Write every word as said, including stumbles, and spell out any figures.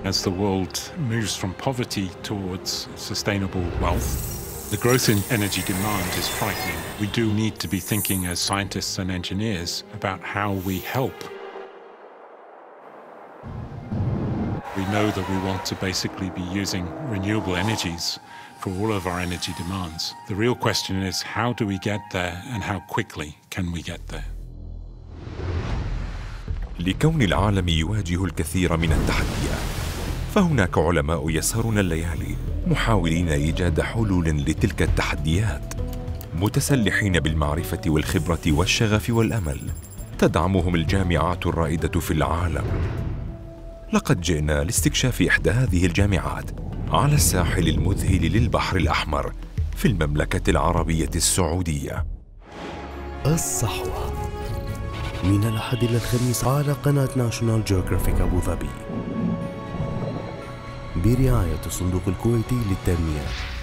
As the world moves from poverty towards sustainable wealth, the growth in energy demand is frightening. We do need to be thinking as scientists and engineers about how we help. We know that we want to basically be using renewable energies for all of our energy demands. The real question is, how do we get there and how quickly can we get there? لكون العالم يواجه الكثير من التحديات، فهناك علماء يسهرون الليالي محاولين إيجاد حلول لتلك التحديات، متسلحين بالمعرفة والخبرة والشغف والأمل. تدعمهم الجامعات الرائدة في العالم. لقد جئنا لاستكشاف إحدى هذه الجامعات على الساحل المذهل للبحر الأحمر في المملكة العربية السعودية. الصحوة من الأحد إلى الخميس على قناة ناشونال جيوغرافيك أبو ظبي برعاية الصندوق الكويتي للتنمية.